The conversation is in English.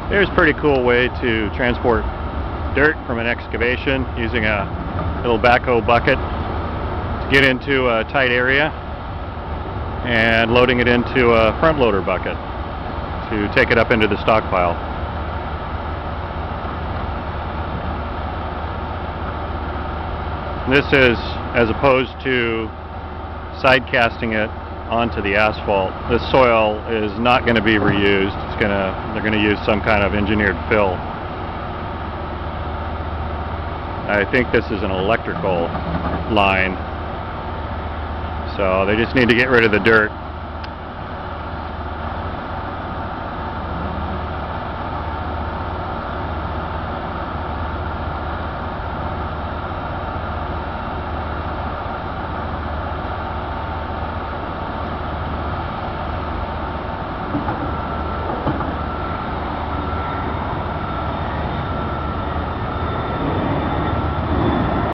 Here's a pretty cool way to transport dirt from an excavation using a little backhoe bucket to get into a tight area and loading it into a front loader bucket to take it up into the stockpile. This is as opposed to side casting it onto the asphalt. This soil is not going to be reused. They're going to use some kind of engineered fill. I think this is an electrical line, so they just need to get rid of the dirt